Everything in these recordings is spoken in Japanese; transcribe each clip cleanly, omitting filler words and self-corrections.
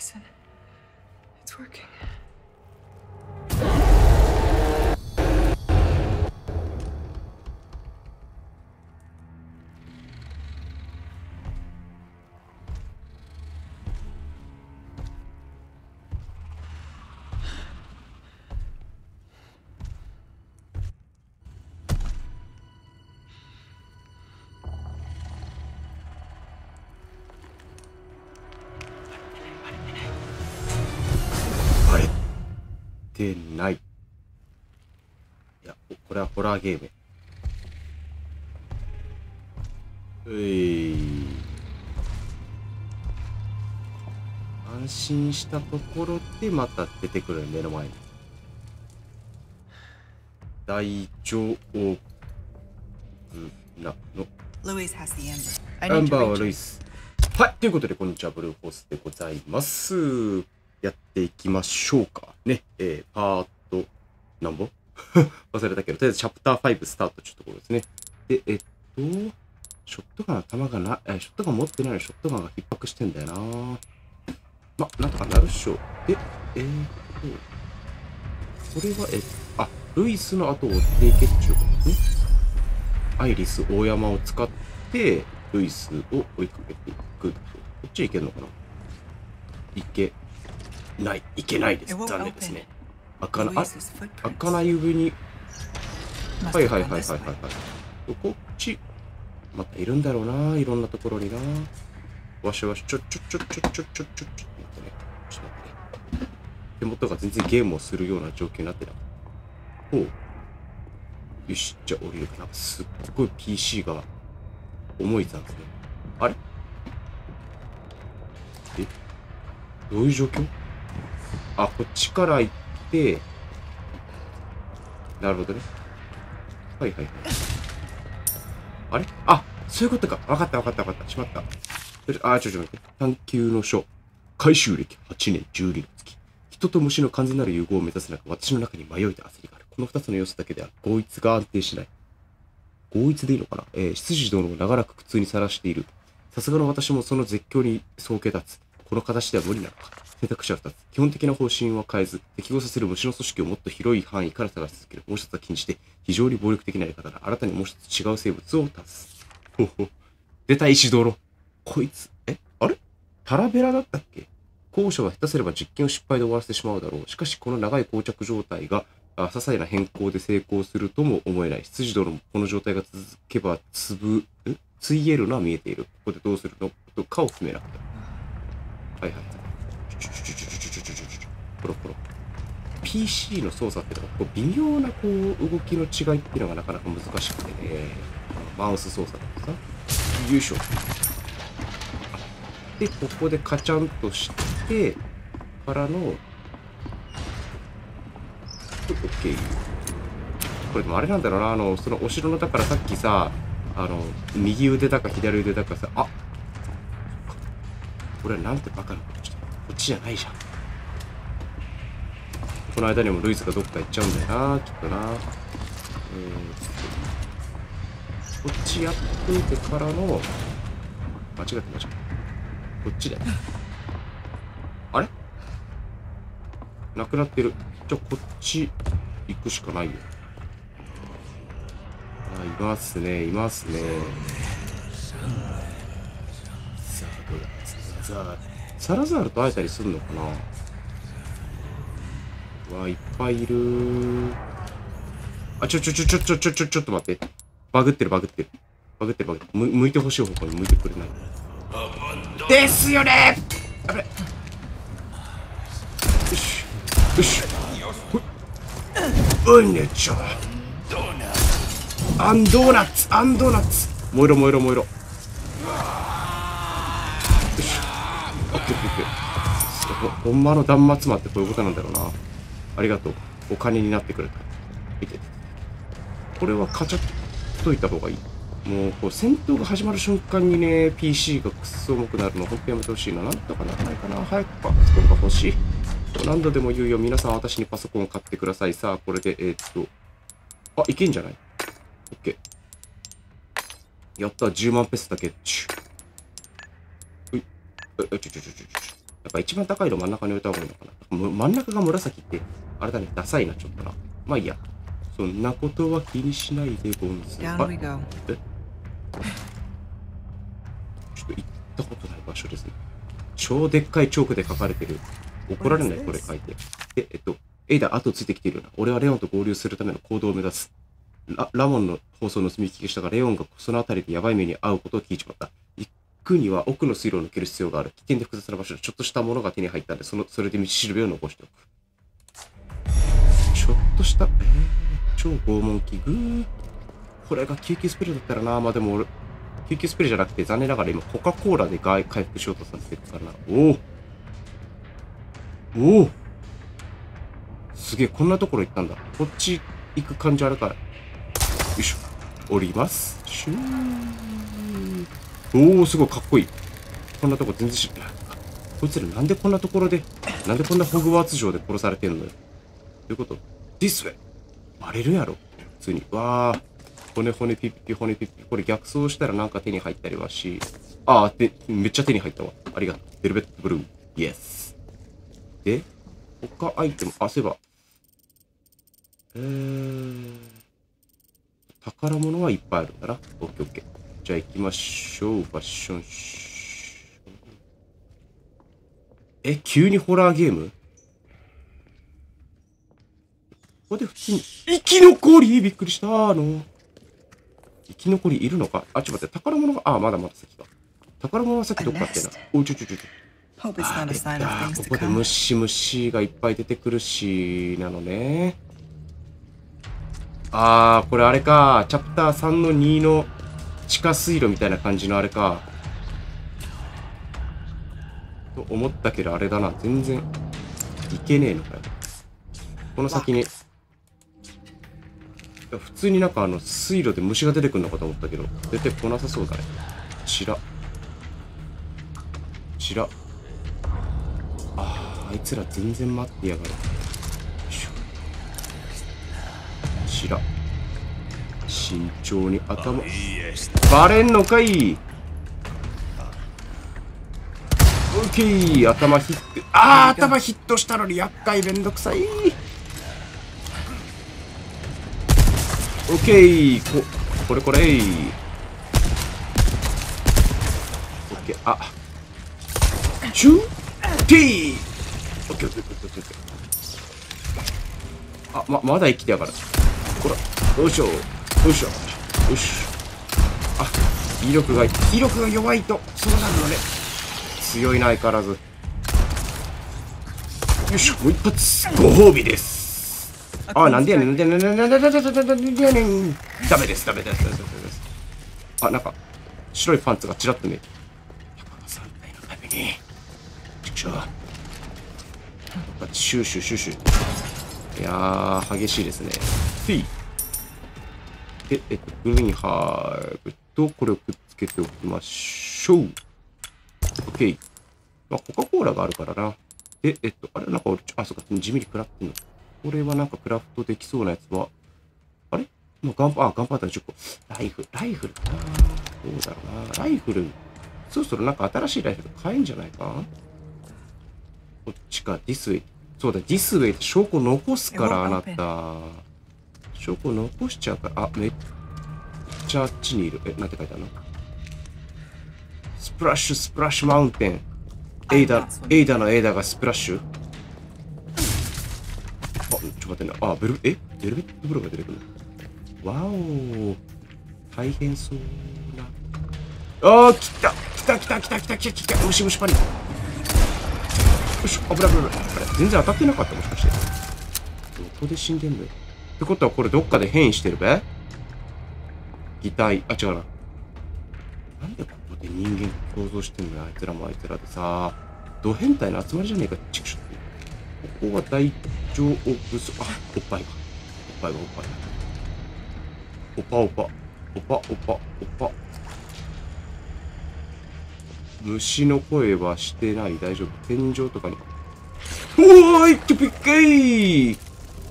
Listen, it's working. ない。いや、これはホラーゲーム。安心したところでまた出てくる目の前に。大丈夫なの。アンバーはルイス。はい、ということで、こんにちは、ブルーホースでございます。やっていきましょうか。ね、パート、なんぼ忘れたけど、とりあえずチャプター5スタートというところですね。で、ショットガン頭がな、ショットガン持ってないのにショットガンが逼迫してんだよな。ま、なんとかなるっしょ。で、これは、ルイスの後を追っていけっちゅうことね。アイリス大山を使って、ルイスを追いかけていく。こっち行けんのかな。いけない。いけないです。残念ですね。開かない上に。はい。こっち。またいるんだろうな。いろんなところにな。わし、ちょっと待ってね。手元が全然ゲームをするような状況になってな。ほう。よし、じゃあ降りるかな。すっごい PC が重いざんですね。あれ？どういう状況？あ、こっちから行って、なるほどね。はい。あれ？あ、そういうことか。わかった。しまった。ちょっと待って。探求の書。回収歴8年12の月。人と虫の完全なる融合を目指す中、私の中に迷いと焦りがある。この2つの要素だけでは合一が安定しない。合一でいいのかな？執事殿を長らく苦痛にさらしている。さすがの私もその絶叫に総計立つ。この形では無理なのか。選択肢は2つ。基本的な方針は変えず、適合させる虫の組織をもっと広い範囲から探し続ける。もう一つは禁じて、非常に暴力的なやり方だ。新たにもう一つ違う生物を足す。出た石道路。こいつ、あれタラベラだったっけ？後者は下手すれば実験を失敗で終わらせてしまうだろう。しかし、この長い膠着状態が、些細な変更で成功するとも思えない。羊殿もこの状態が続けばついえるのは見えている。ここでどうするのかを決めなくて。はい。ポロ。PC の操作っていうのが、微妙な動きの違いっていうのがなかなか難しくてね。マウス操作とかさ。よいしょ。で、ここでカチャンとして、からの、OK。これでもあれなんだろうな、そのお城のだからさっきさ、右腕だか左腕だかさ、これはなんてバカなことした。こっちじゃないじゃん。この間にもルイスがどっか行っちゃうんだよな、きっとな。こっちやっといてからの、間違って。こっちだよ。あれ？なくなってる。じゃあこっち行くしかないよ。いますね。さあ、どうだ。サラザールと会えたりするのかな？いっぱいいる。ちょっと待って。バグってる。向いてほしい方向に向いてくれない。ですよね。あれ。よし。うんねちょ。アンドーナツ。燃えろ。よし。オッケー。ほんまの断末魔ってこういうことなんだろうな。ありがとう。お金になってくれた。これはカチャっといた方がいい。もう、戦闘が始まる瞬間にね、PC がくっそ重くなるの、ほんとやめてほしいな。なんとかならないかな。早くパソコンが欲しい。何度でも言うよ。皆さん私にパソコンを買ってください。さあ、これで、いけんじゃない？ OK。やった、10万ペスだけ。ほい。 やっぱ一番高いの真ん中に置いた方がいいのかな。真ん中が紫って、あれだね、ダサいな、ちょっとな。まあいいや。そんなことは気にしないで、ボンス。 Down we go. ちょっと行ったことない場所ですね。超でっかいチョークで書かれてる。怒られないこれ書いて。で、エイダ、後ついてきているよな。俺はレオンと合流するための行動を目指す。ラモンの放送の盗み聞きしたが、レオンがその辺りでヤバい目に遭うことを聞いちまった。行くには奥の水路を抜ける必要がある。危険で複雑な場所でちょっとしたものが手に入ったんで、それで道しるべを残しておく。ちょっとした、超拷問器具。これが救急スペルだったらな。まあでも俺、救急スペルじゃなくて残念ながら今コカ・コーラで回復しようとさせてるからな。おおすげえ、こんなところ行ったんだ。こっち行く感じあるから。よいしょ。降ります。シュー。おお、すごいかっこいい。こんなとこ全然知らない。こいつらなんでこんなところで、なんでこんなホグワーツ城で殺されてんのよ。どういうこと？ This way。割れるやろ。普通に。わあ。骨ピッピ骨ピッピ。これ逆走したらなんか手に入ったりはし。ああ、めっちゃ手に入ったわ。ありがとう。ベルベットブルー。イエス。で、他アイテム、あ、そういえば。宝物はいっぱいあるんだな。オッケーオッケー。じゃあ行きましょう。ファッション急にホラーゲーム？ここで普通に、生き残りびっくりした生き残りいるのか？あ、ちょっと待って、宝物が、あ、まだまだ先か。宝物は先どっかってな。お、ちょ。ここで虫がいっぱい出てくるし、なのね。あー、これあれか。チャプター3の2の地下水路みたいな感じのあれか。と思ったけどあれだな。全然いけねえのかよ。この先に。普通になんか水路で虫が出てくるのかと思ったけど、出てこなさそうだね。ちら。あいつら全然待ってやがる。ちら。慎重に頭。バレんのかい。オッケー、頭ヒット。頭ヒットしたのに厄介めんどくさい。オッケー、これ。オッケー、シューティー。オッケー。まだ生きてやがる。ほら、よいしょ。威力が弱いと、そうなるよね。強いな、相変わらず。よいしょ、もう一発、ご褒美です。なんでやねん。ダメです。なんか、白いパンツがちらっと見える。103体のために。シュー。いやー、激しいですね。で、グリーンハーブと、これをくっつけておきましょう。OK。コカ・コーラがあるからな。で、あれなんか俺、そうか、地味に食らってんの。これはなんかクラフトできそうなやつは、あれもうガンパーター10個。ライフルかな。どうだろうな。ライフル、そろそろなんか新しいライフル買えんじゃないか？こっちか、ディスウェイ。そうだ、ディスウェイって証拠残すから、あなた。証拠残しちゃうから、めっちゃあっちにいる。なんて書いてあるの？スプラッシュマウンテン。エイダがスプラッシュ？ちょっと待ってね。ベルベットブルーが出てくる。わお。大変そうな。来た。虫パニック。よし、危ない。全然当たってなかった、もしかして。どこで死んでんだよ。ってことはこれどっかで変異してるべ？擬態。違うな。なんでここで人間と共存してんのよ、あいつらもあいつらでさ。ド変態の集まりじゃねえか、チクショ。ここは大丈夫そう。おっぱいが。おっぱ。虫の声はしてない。大丈夫。天井とかに。おーいってびっくり。よ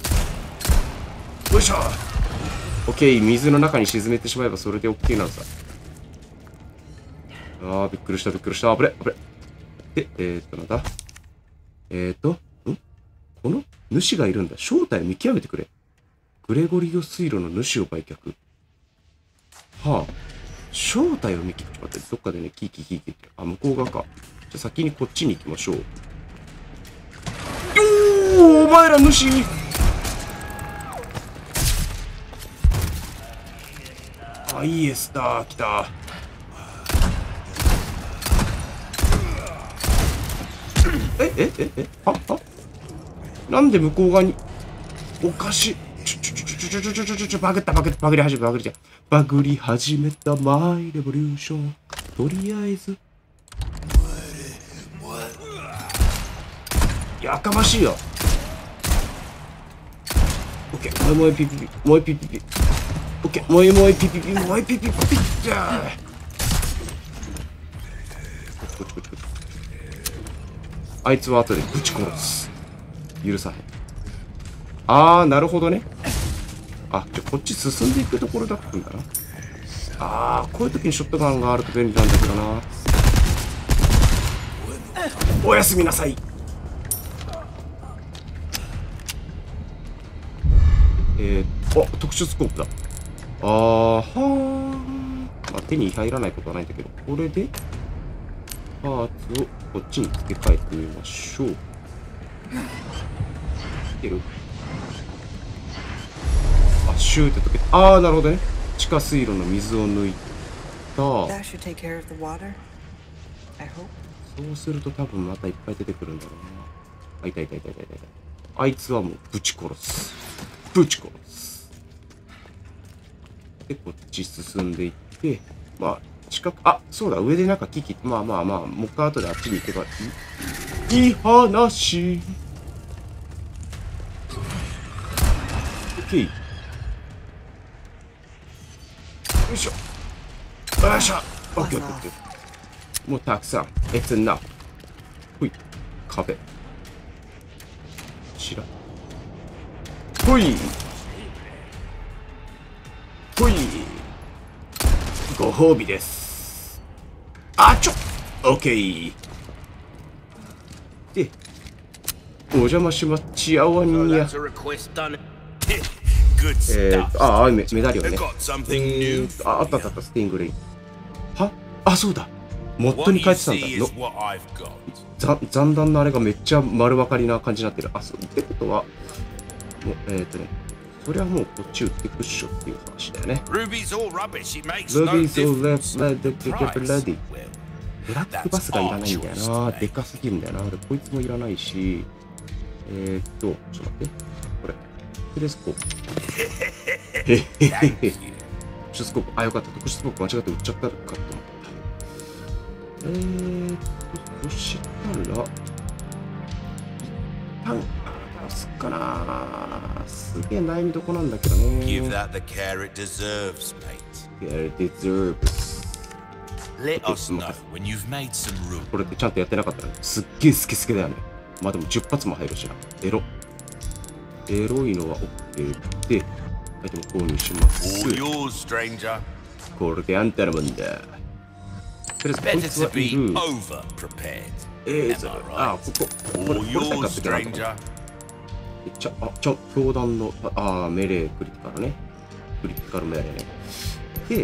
いしょ。オッケー。水の中に沈めてしまえばそれで OK なのさ。びっくりした。危ね。で、なんだこの主がいるんだ。正体を見極めてくれ。グレゴリオ水路の主を売却。はあ。正体を見極めて、ちょっと待って、どっかでね、キーキーって。あ、向こう側か。じゃあ先にこっちに行きましょう。お前ら主あ、イエスだ、来た。はなんで向こう側に、おかしい。バグり始めた、マイレボリューション。とりあえず。やかましいよ。オッケー、もうピピピ、もうピピピ。オッケー、もうピピピ、もうピピピ、じゃあ。こっち。あいつは後でぶち殺す。許さへん。あー、なるほどね。あ、こっち進んでいくところだったんだな。あー、こういう時にショットガンがあると便利なんだけどな。おやすみなさい。特殊スコープだ。はー。まあ、手に入らないことはないんだけど、これで、パーツをこっちに付け替えてみましょう。いける？あ、シューって溶けた。あー、なるほどね。地下水路の水を抜いた。そうすると多分またいっぱい出てくるんだろうな。あ、いた。あいつはもうぶち殺す。で、こっち進んでいって、まあ、近く、あ、そうだ、上でなんかキキ、まあ、もう一回後であっちに行けばいい話。オッケー。よいしょ。よいしょ。オッケー。もうたくさん。It's enough。ほい。壁。ちら。ほい。ご褒美です。あちょ。オッケー。で、お邪魔します。チアワニア。メダリオンね。あった、スティングレイン。は？あ、そうだ。モッドに書いてたんだ。残弾のあれがめっちゃ丸分かりな感じになってる。あ、そうってことは、もう、それはもうこっち売ってくっしょっていう話だよね。Ruby's all ready。ブラックバスがいらないんだよな。でかすぎるんだよな。こいつもいらないし。ちょっと待って。これ。テレスコープ。特殊スコープ。あ、よかった。特殊スコープ間違って売っちゃったかと思った。そしたら、一旦、すっかな。すげえ悩みどこなんだけどね。Give that the care it deserves, mate. Care it deserves. Let us know when you've made some room. これってちゃんとやってなかったら、すっげえスケスケだよね。まあでも10発も入るしな。エロいのは OK で、アイテム購入します。これであんたのもんだ。とりあえずこいつはいる。あ、これさえ買ってきゃなと思った。教団の、メレークリティカルね。クリティカルメレーね。で、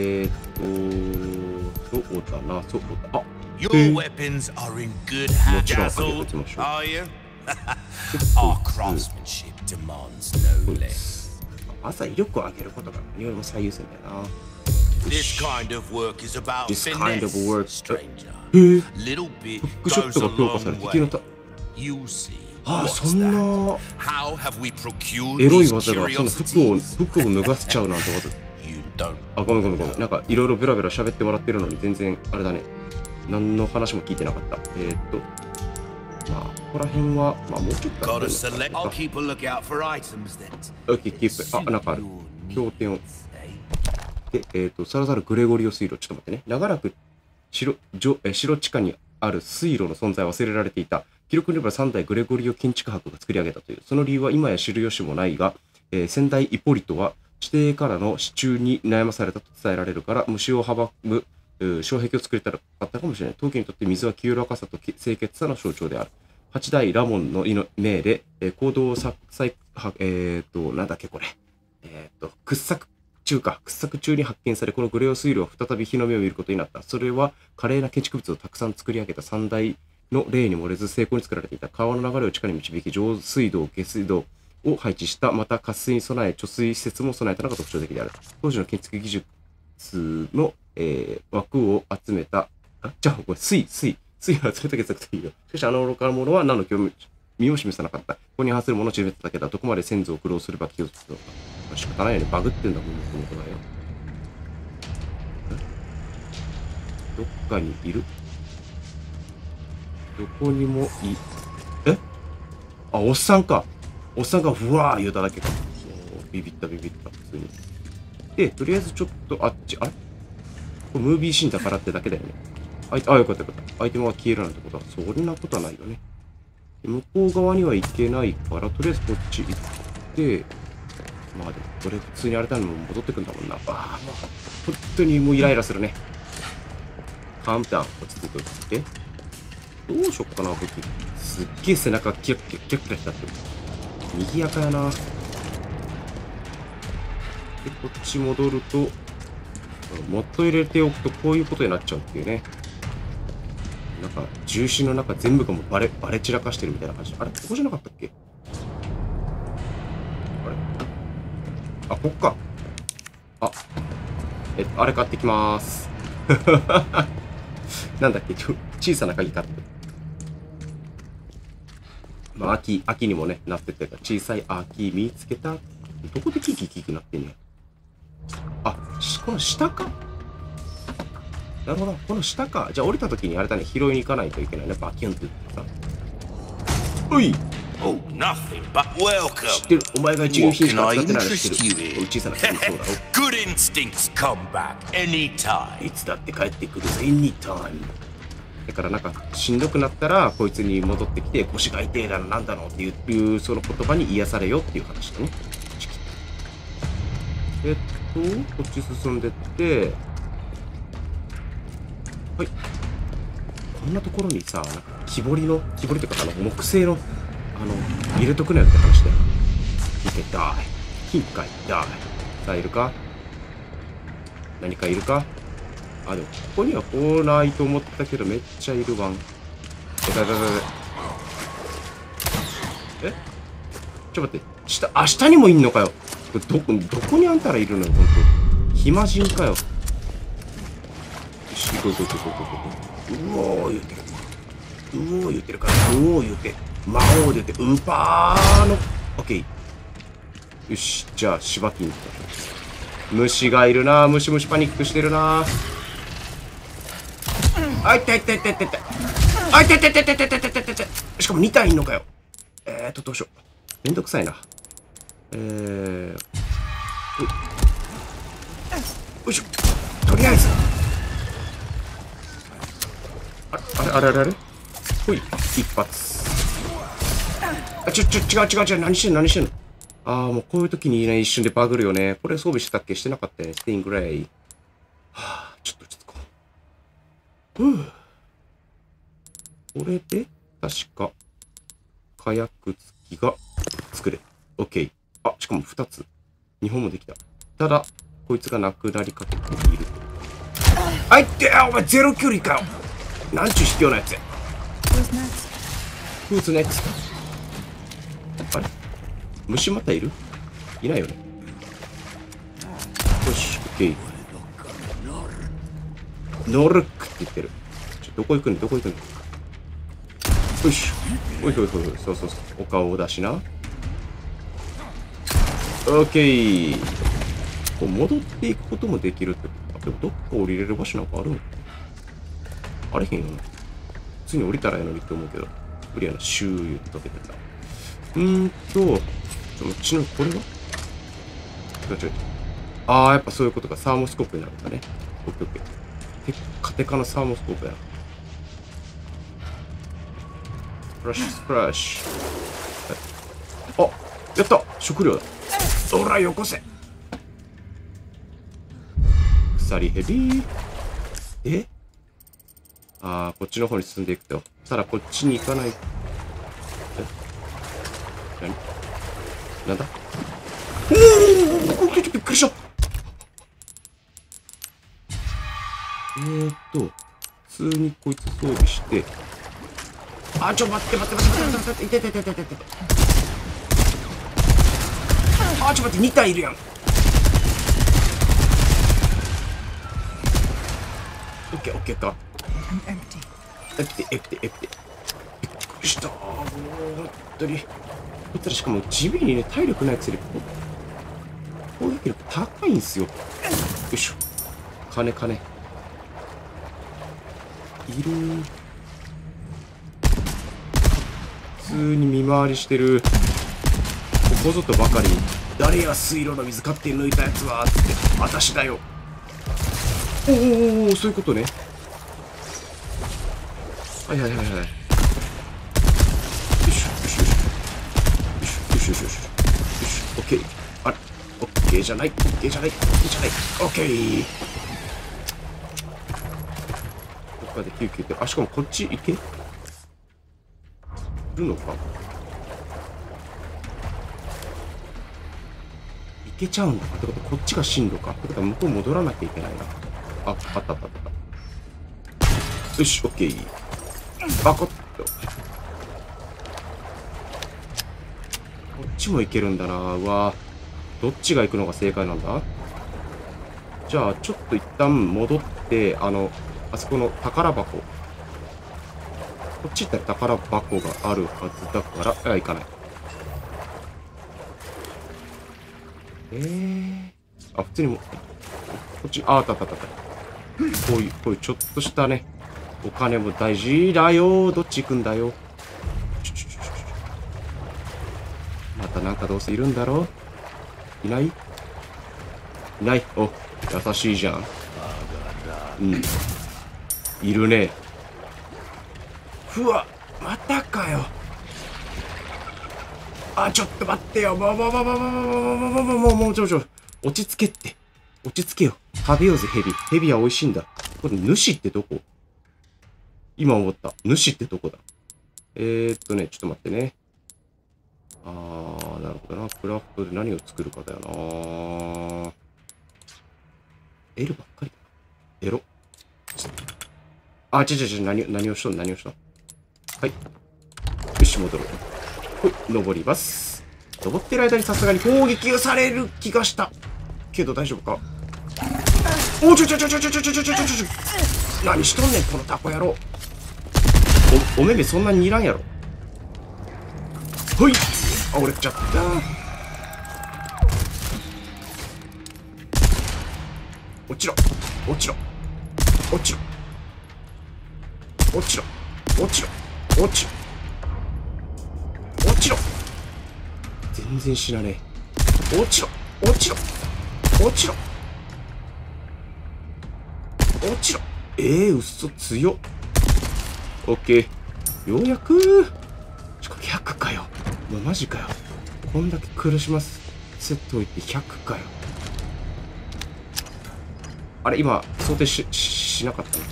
そうだな。あ、 Your weapons are in good hands. Are you? Our craftsmanship demands no less. 朝威力を上げることが何よりも最優先だよな。 This kind of work is about finesse, stranger. へえ。 Little bit フックショットが強化され敵の You'll see. あ、そんな How have we procured エロい these 技がその curiosities? 服を脱がせちゃうなんてこと。 You don't. あ、ごめん。なんかいろいろベラベラ喋ってもらってるのに全然あれだね。何の話も聞いてなかった。まあ、ここら辺は、まあもうちょっと。 Gotta select. I'll keep a lookout for items then. OK、キープ。あ、なんかある。経典を。で、さらざるグレゴリオ水路。ちょっと待ってね。長らく城地下にある水路の存在は忘れられていた。記録によれば3代グレゴリオ建築博が作り上げたという。その理由は今や知る由もないが、先代イポリトは地底からの支柱に悩まされたと伝えられるから、虫を阻む障壁を作りたかったかもしれない。陶器にとって水は清らかさと清潔さの象徴である。 8代ラモンの命で、行動をなんだっけこれ。掘削中に発見され、このグレオ水路は再び日の目を見ることになった。それは華麗な建築物をたくさん作り上げた3代の例に漏れず成功に作られていた。川の流れを地下に導き、上水道、下水道を配置した。また、渇水に備え、貯水施設も備えたのが特徴的である。当時の建築技術の、枠を集めた、これ、水を集めた傑作というよ。しかし、あの愚かなものは何の興味を示さなかった。ここに反するものを示しただけだ。どこまで先祖を苦労すれば気をつけるのか。仕方ないよね。バグってんだもん、この子だよ。どっかにいる？どこにもおっさんか。おっさんがふわー言うただけか。ビビった、普通に。で、とりあえずちょっとあっち、あれこれムービーシーンだからってだけだよね。よかった。アイテムが消えるなんてことは、そんなことはないよね。向こう側には行けないから、とりあえずこっち行って、まあでも、これ普通にあれだのも戻ってくんだもんな。もう、本当にもうイライラするね。カウンター、落ち着いておいて。どうしよっかな、武器。すっげえ背中キラキラ光ってる。賑やかやな。で、こっち戻ると、もっと入れておくとこういうことになっちゃうっていうね。なんか、重心の中全部がもうバレ散らかしてるみたいな感じ。あれここじゃなかったっけ？こっか。あれ買ってきまーす。なんだっけ、小さな鍵買って。まあ、秋にもね、なってて、小さい秋見つけた。どこでキーなってんねや。この下か。なるほど、この下か。じゃあ降りた時にあれだね、拾いに行かないといけないね。バキュンって言ってさ。おい！ Oh, nothing but welcome. 知ってる。お前が一流品しか使ってないの知ってる。小さな鍵そうだろ。 Good instincts come back anytime. いつだって帰ってくるぜ、anytime。だからなんかしんどくなったらこいつに戻ってきて腰が痛いだのなんだのっていうその言葉に癒されよっていう話だね。こっち進んでってはい。こんなところにさ、なんか木彫りというか木製の入れとくなよって話だよ。金塊だい。金塊だい。さあいるか？何かいるか？でもここには来ないと思ったけどめっちゃいるわん。ちょっと待って。下にもいんのかよ。どこにあんたらいるのよ、ほんと。暇人かよ。よし、行こう。うおー言ってるから。うおー言って。魔王言って。ウーパーの。オッケー。よし、じゃあ、しばきに行った。虫がいるな。虫パニックしてるな。あいた。しかも2体いんのかよ。どうしよう。めんどくさいな。よいしょ。とりあえず。あれほい。一発。違う。何してんのもうこういう時にいない一瞬でバグるよね。これ装備してたっけ？してなかったね。ステイングレイ。ちょっと落ち着こう。これで、確か、火薬付きが作れ。OK。しかも2つ。2本もできた。ただ、こいつがなくなりかけている。お前ゼロ距離かよ。なんちゅう卑怯なやつや。Who's next? あれ？虫またいる？いないよね。よし、OK。ノルックって言ってる。どこ行くんだよし。おい。そう。お顔を出しな。オッケー。こう戻っていくこともできるってことか。でもどっか降りれる場所なんかあるの？あれへんよな。普通に降りたらええのにって思うけど。クリアなシュー言っとけてた。ちなみにこれは？やっぱそういうことか。サーモスコープになるんだね。オッケー。テカテカのサーモスコープやな。スプラッシュ。やった食料だ。ほら、よこせ。鎖ヘビー。こっちの方に進んでいくと。ただ、こっちに行かないなんだおおびっくりした。普通にこいつ装備して、あ、待って、痛い。あ、待って、2体いるやん。オッケーか。エプテ。びっくりした。もう、本当に。こいつらしかも地味にね、体力ないやつより攻撃力高いんすよ。よいしょ。金。いる。普通に見回りしてる。ここぞとばかりに、誰や水路の水勝手に抜いたやつはつって、私だよ。おお、そういうことね。はい。よいしょ。オッケー。あれ、オッケーじゃない。オッケー。どっかで救急って、あ、しかもこっち行けるのか。行けちゃうんだ。ってことこっちが進路か。ってことは向こう戻らなきゃいけないな。あった。よし、オッケー。バコッと。こっちも行けるんだな。うわ。どっちが行くのが正解なんだ。じゃあ、ちょっと一旦戻って、あそこの宝箱。こっち行ったら宝箱があるはずだから、行かない。あ、普通にも、こっち、あった。こういうちょっとしたね、お金も大事だよ。どっち行くんだよ。またなんかどうせいるんだろう。いない。お、優しいじゃん。いるね。ふわ、またかよ。あ、ちょっと待ってよ。もう、ちょ。落ち着けよ。食べようぜ、ヘビは美味しいんだ。これ、主ってどこ？今思った。主ってどこだ？ちょっと待ってね。なるほどな。クラフトで何を作るかだよな。L ばっかりだな。エロ。あ、何をした？はい。よし、戻ろう。登ります。登ってる間にさすがに攻撃をされる気がした。けど大丈夫か？おちょ。何しとんねん、このタコ野郎。おめめそんなにいらんやろ。ほい。あ、折れちゃった。落ちろ。全然死なねえ。落ちろ。嘘強っ。オッケー。ようやく100かよ。マジかよ。こんだけ苦しませといて100かよ。あれ、今、想定しなかったの？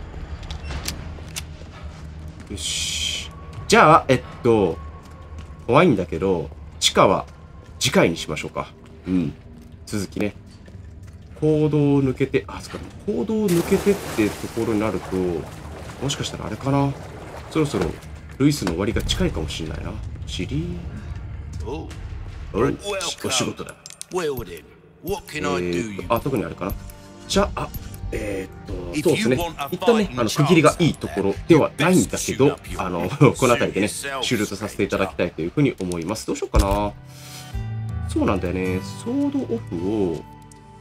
よし。じゃあ、怖いんだけど、地下は次回にしましょうか。続きね。行動を抜けて、そっか、行動を抜けてってところになると、もしかしたらあれかな。そろそろ、ルイスの終わりが近いかもしれないな。お仕事だ。特にあれかな。じゃあ、そうですね。一旦ね、区切りがいいところではないんだけど、この辺りでね、終了とさせていただきたいというふうに思います。どうしようかな。そうなんだよね。ソードオフを、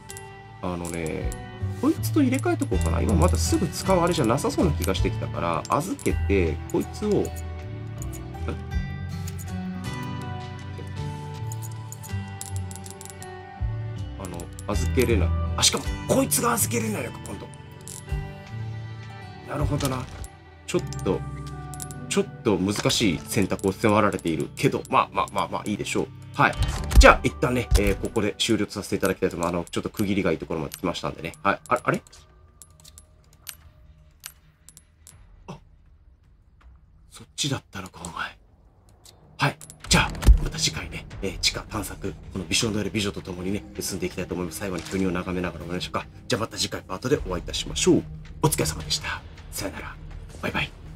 こいつと入れ替えとこうかな。今まだすぐ使うあれじゃなさそうな気がしてきたから、預けて、こいつを、預けれない。しかも、こいつが預けれないのか、今度。なるほどな。ちょっと難しい選択を迫られているけど、まあ、いいでしょう。はい。じゃあ、一旦ね、ここで終了とさせていただきたいと思います。ちょっと区切りがいいところまで来ましたんでね。はい。あれそっちだったのか、お前。はい。じゃあ、また次回。 地下探索、この美少女より美女と共にね、進んでいきたいと思います。最後に国を眺めながら終わりましょうか。じゃあまた次回パートでお会いいたしましょう。お疲れ様でした。さよなら。バイバイ。